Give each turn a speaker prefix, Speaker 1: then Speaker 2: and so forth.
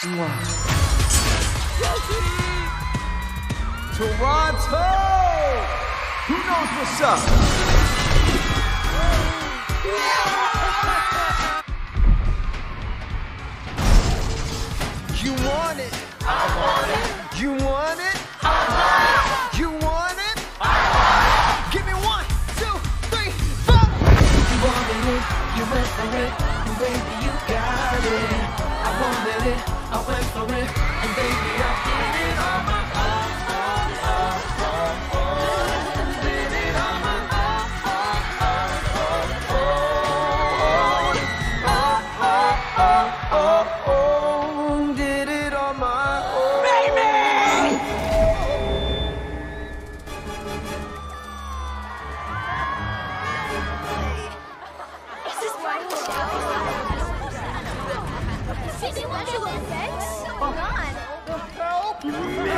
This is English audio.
Speaker 1: Toronto! Who knows what's up? You want it? I want it. You want it? I want it. You want it? I want it. Give me 1, 2, 3, 4.
Speaker 2: You wanted it, you went for it, and baby you got it. I wanted it, I went for it, and baby I did it on my own. Did it on my
Speaker 1: own. Did it on my own. Baby!
Speaker 3: Is this right? Sissy, what you want, What's going on? Help me!